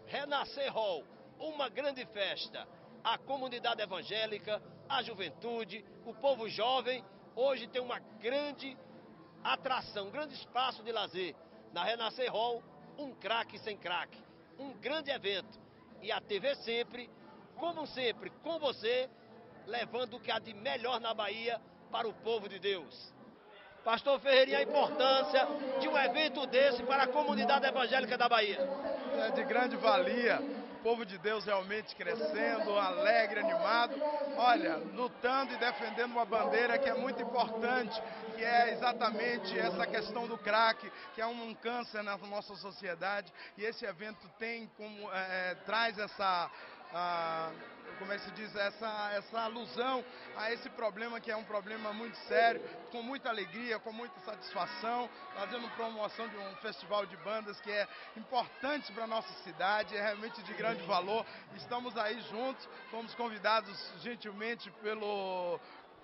Renascer Hall, uma grande festa. A comunidade evangélica, a juventude, o povo jovem, hoje tem uma grande atração, um grande espaço de lazer. Na Renascer Hall, um craque sem craque, um grande evento. E a TV Sempre, como sempre, com você, levando o que há de melhor na Bahia para o povo de Deus. Pastor Ferreirinha, a importância de um evento desse para a comunidade evangélica da Bahia. É de grande valia, o povo de Deus realmente crescendo, alegre, animado, olha, lutando e defendendo uma bandeira que é muito importante, que é exatamente essa questão do crack, que é um câncer na nossa sociedade, e esse evento tem como, traz essa... como é que se diz, essa alusão a esse problema, que é um problema muito sério, com muita alegria, com muita satisfação, fazendo promoção de um festival de bandas que é importante para a nossa cidade, é realmente de grande valor. Estamos aí juntos, fomos convidados gentilmente pelo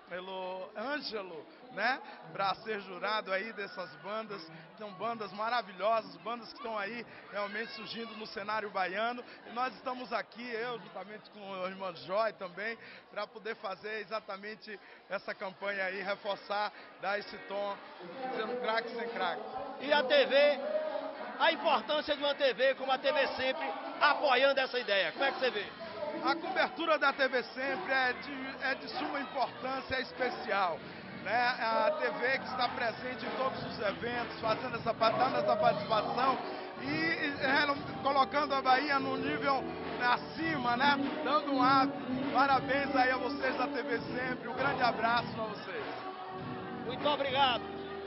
Ângelo, né, para ser jurado aí dessas bandas. São bandas maravilhosas, bandas que estão aí realmente surgindo no cenário baiano, e nós estamos aqui, eu juntamente com o irmão Joy também, para poder fazer exatamente essa campanha aí, reforçar, dar esse tom, dizendo craque sem craque. E a TV, a importância de uma TV como a TV Sempre apoiando essa ideia, como é que você vê? A cobertura da TV Sempre é de suma importância, é especial, né? A TV que está presente em todos os eventos, dando essa participação e colocando a Bahia num nível acima, né? Dando um up. Parabéns aí a vocês da TV Sempre, um grande abraço para vocês. Muito obrigado.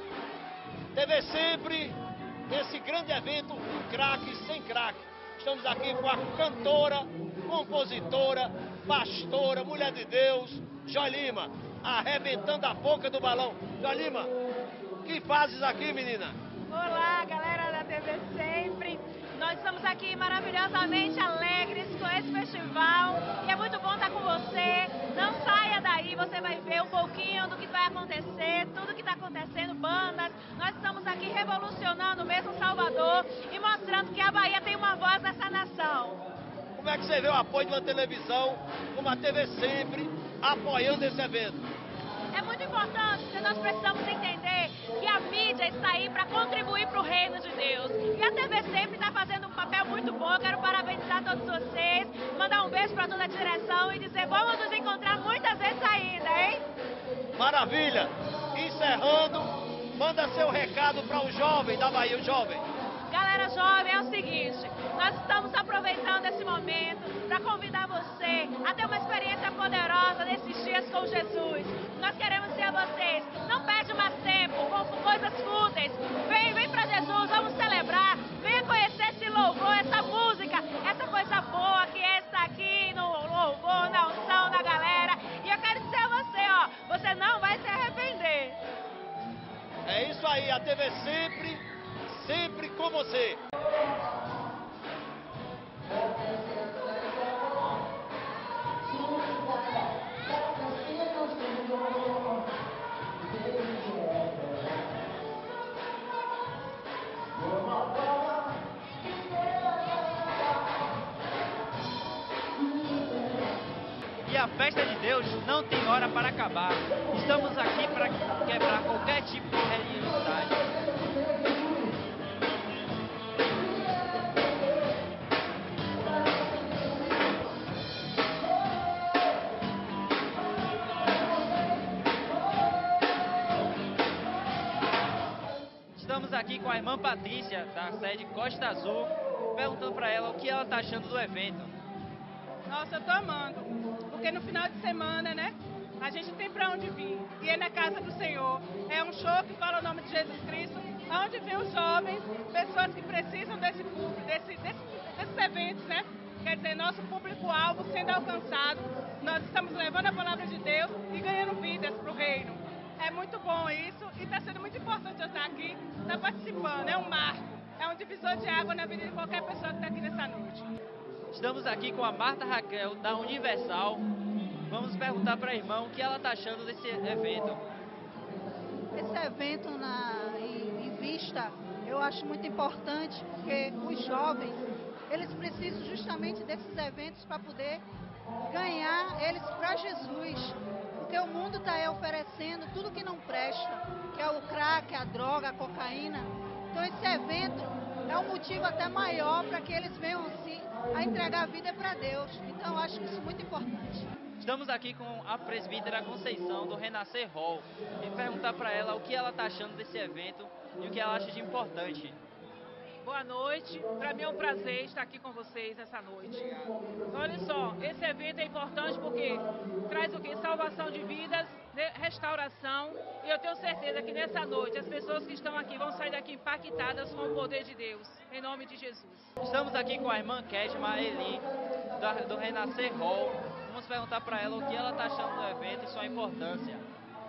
TV Sempre, esse grande evento, um craque sem craque. Estamos aqui com a cantora, compositora, pastora, mulher de Deus, Joy Lima, arrebentando a boca do balão. Joy Lima, que fazes aqui, menina? Olá, galera da TV Sempre. Nós estamos aqui maravilhosamente alegres com esse festival e é muito bom estar com você. Não saia daí, você vai ver um pouquinho do que vai acontecer, tudo que está acontecendo, bandas. Nós estamos aqui revolucionando mesmo Salvador e mostrando que a Bahia tem uma voz nessa nação. Como é que você vê o apoio de uma televisão como a TV Sempre apoiando esse evento? É muito importante, porque nós precisamos entender que a mídia está aí para contribuir para o reino de Deus. E a TV Sempre está fazendo um papel muito bom. Eu quero parabenizar todos vocês, mandar um beijo para toda a direção e dizer, vamos nos encontrar muitas vezes ainda, hein? Maravilha! Encerrando, manda seu recado para o jovem da Bahia, o jovem. Galera jovem, é o seguinte, nós estamos aproveitando esse momento para convidar você a ter uma experiência poderosa nesses dias com Jesus. Nós queremos dizer a vocês, não perde mais tempo com coisas fúteis. Vem para Jesus, vamos celebrar, venha conhecer esse louvor, essa música, essa coisa boa que está aqui no louvor, na unção da galera. E eu quero dizer a você, ó, você não vai se arrepender. É isso aí, a TV Sempre com você. E a festa de Deus não tem hora para acabar. Estamos aqui para quebrar qualquer tipo de religiosidade. Estamos aqui com a irmã Patrícia, da sede Costa Azul, perguntando para ela o que ela está achando do evento. Nossa, eu tô amando, porque no final de semana, né, a gente tem para onde vir, e é na casa do Senhor. É um show que fala o nome de Jesus Cristo, onde vem os jovens, pessoas que precisam desses eventos, né, quer dizer, nosso público-alvo sendo alcançado. Nós estamos levando a palavra de Deus e ganhando vidas para o reino. É muito bom isso e está sendo muito importante eu estar aqui, estar participando. É um marco, é um divisor de água na vida de qualquer pessoa que está aqui nessa noite. Estamos aqui com a Marta Raquel, da Universal. Vamos perguntar para a irmã o que ela está achando desse evento. Esse evento em vista, eu acho muito importante, porque os jovens eles precisam justamente desses eventos para poder ganhar eles para Jesus. Porque o mundo está aí oferecendo tudo que não presta, que é o crack, a droga, a cocaína. Então esse evento é um motivo até maior para que eles venham assim a entregar a vida para Deus. Então eu acho isso muito importante. Estamos aqui com a presbítera Conceição do Renascer Hall e perguntar para ela o que ela está achando desse evento e o que ela acha de importante. Boa noite, para mim é um prazer estar aqui com vocês essa noite. Olha só, esse evento é importante porque traz o quê? Salvação de vidas, restauração, e eu tenho certeza que nessa noite as pessoas que estão aqui vão sair daqui impactadas com o poder de Deus, em nome de Jesus. Estamos aqui com a irmã Kedma Eli, do Renascer Hall. Vamos perguntar para ela o que ela está achando do evento e sua importância.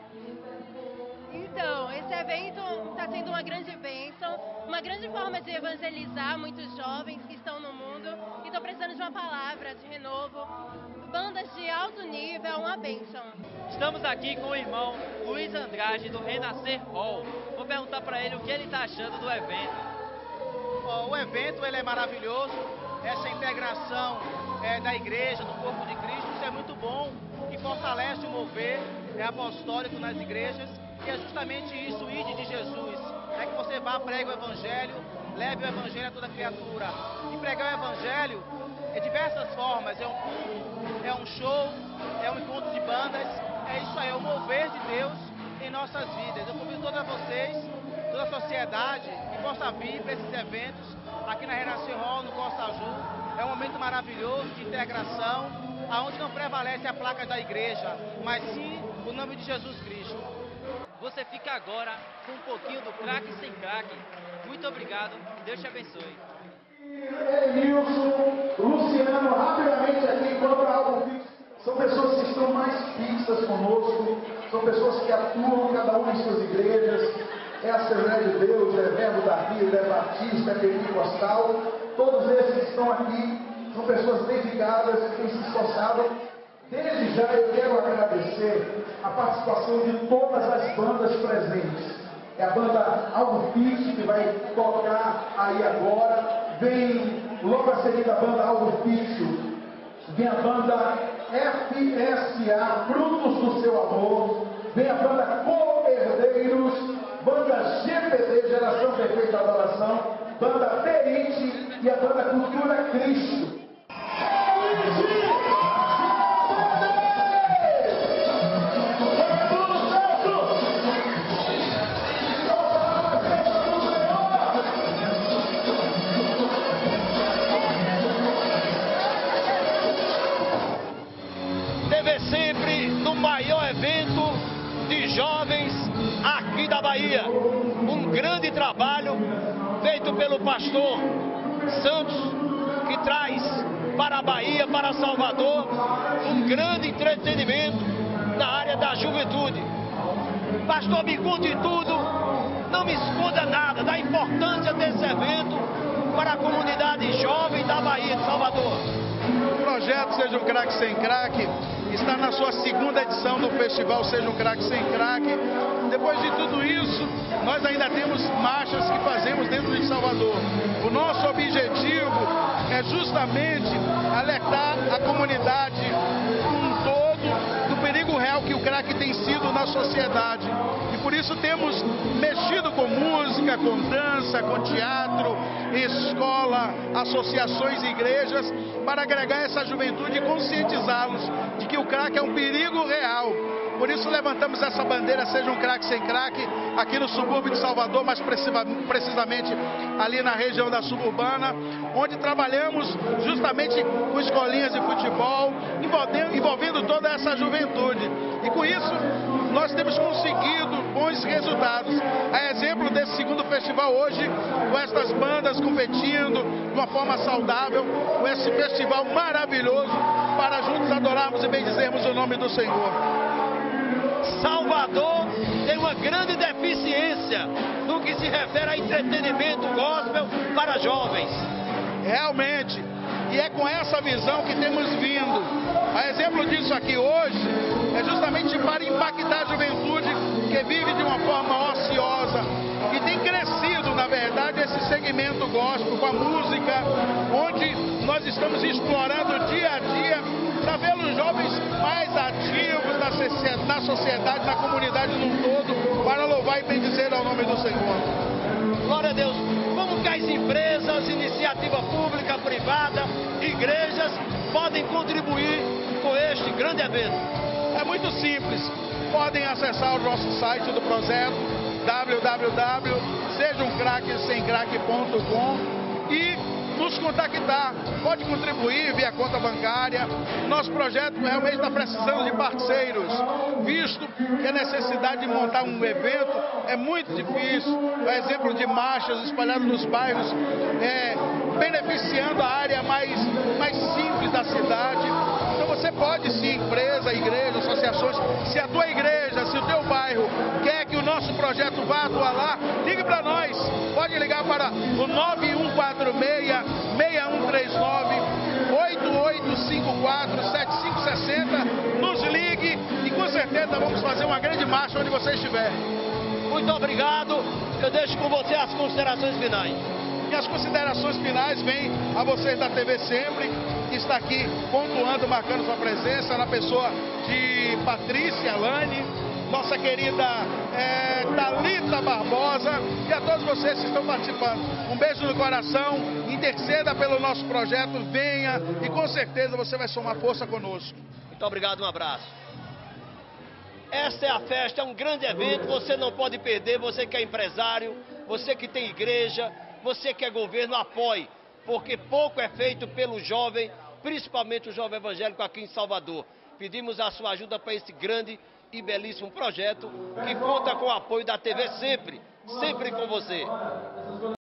Então, esse evento está sendo uma grande bênção, uma grande forma de evangelizar muitos jovens que estão no mundo e estão precisando de uma palavra de renovo. Bandas de alto nível, uma bênção. Estamos aqui com o irmão Luiz Andrade do Renascer Hall. Vou perguntar para ele o que ele está achando do evento. O evento ele é maravilhoso, essa integração da igreja, do corpo de Cristo, isso é muito bom e fortalece o mover apostólico nas igrejas. E é justamente isso, ide de Jesus. É que você vá, pregue o Evangelho, leve o Evangelho a toda criatura. E pregar o Evangelho de diversas formas. É um culto, é um show, é um encontro de bandas. É isso aí, é o mover de Deus em nossas vidas. Eu convido todos vocês, toda a sociedade, que possa vir para esses eventos aqui na Renascer Hall, no Costa Azul. É um momento maravilhoso de integração, onde não prevalece a placa da igreja, mas sim o nome de Jesus Cristo. Você fica agora com um pouquinho do Craque Sem Craque. Muito obrigado e Deus te abençoe. Nilson, Luciano, rapidamente aqui, enquanto algo fixo. São pessoas que estão mais fixas conosco, são pessoas que atuam cada uma em suas igrejas. É a Assembleia de Deus, é Verbo da Vida, é Batista, é Pentecostal. Todos esses que estão aqui são pessoas dedicadas que têm se esforçado. Desde já eu quero agradecer a participação de todas as bandas presentes. É a banda Algo Fixo que vai tocar aí agora. Vem logo a seguir a banda Algo Fixo. Vem a banda FSA, Frutos do Seu Amor. Vem a banda Co-Herdeiros. Banda GPD, Geração Perfeita Adoração. Banda Perite e a banda Cultura Cristo. Sempre no maior evento de jovens aqui da Bahia. Um grande trabalho feito pelo pastor Santos, que traz para a Bahia, para Salvador, um grande entretenimento na área da juventude. Pastor, me conte tudo, não me esconda nada da importância desse evento para a comunidade jovem da Bahia de Salvador. O projeto Seja um Craque Sem Craque está na sua segunda edição do festival Seja um Craque Sem Craque. Depois de tudo isso, nós ainda temos marchas que fazemos dentro de Salvador. O nosso objetivo é justamente alertar a comunidade como um todo do perigo real que o crack tem sido na sociedade. E por isso temos mexido com música, com dança, com teatro, escola, associações e igrejas, para agregar essa juventude e conscientizá-los de que o crack é um perigo real. Por isso levantamos essa bandeira Seja um Craque Sem Craque aqui no subúrbio de Salvador, mais precisamente ali na região da suburbana, onde trabalhamos justamente com escolinhas de futebol, envolvendo toda essa juventude. E com isso nós temos conseguido bons resultados. A exemplo desse segundo festival hoje, com estas bandas competindo de uma forma saudável, com esse festival maravilhoso, para juntos adorarmos e bendizermos o nome do Senhor. Salvador tem uma grande deficiência no que se refere a entretenimento gospel para jovens. Realmente, e é com essa visão que temos vindo. A exemplo disso aqui hoje, é justamente para impactar a juventude que vive de uma forma ociosa, que tem crescido na na verdade, esse segmento gospel com a música, onde nós estamos explorando dia a dia para ver os jovens mais ativos na sociedade, na comunidade num todo, para louvar e bendizer ao nome do Senhor. Glória a Deus. Como que as empresas, iniciativa pública, privada, igrejas podem contribuir com este grande evento? É muito simples. Podem acessar o nosso site do projeto www.sejamcraquesemcraque.com e nos contactar. Pode contribuir via conta bancária. Nosso projeto realmente está precisando de parceiros, visto que a necessidade de montar um evento é muito difícil. O exemplo de marchas espalhadas nos bairros, beneficiando a área mais simples da cidade. Então você pode sim, empresa, igreja, associações, se a tua igreja, se o teu bairro quer que o nosso projeto vá atuar lá, ligue para nós. Pode ligar para o 9146-6139-8854-7560. Nos ligue e com certeza vamos fazer uma grande marcha onde você estiver. Muito obrigado. Eu deixo com você as considerações finais. E as considerações finais vêm a vocês da TV Sempre, que está aqui pontuando, marcando sua presença, na pessoa de Patrícia Lane, nossa querida Thalita Barbosa, e a todos vocês que estão participando. Um beijo no coração, interceda pelo nosso projeto, venha e com certeza você vai somar força conosco. Muito obrigado, um abraço. Esta é a festa, é um grande evento, você não pode perder, você que é empresário, você que tem igreja, você que é governo, apoie, porque pouco é feito pelo jovem, principalmente o jovem evangélico aqui em Salvador. Pedimos a sua ajuda para esse grande e belíssimo projeto que conta com o apoio da TV Sempre, sempre com você.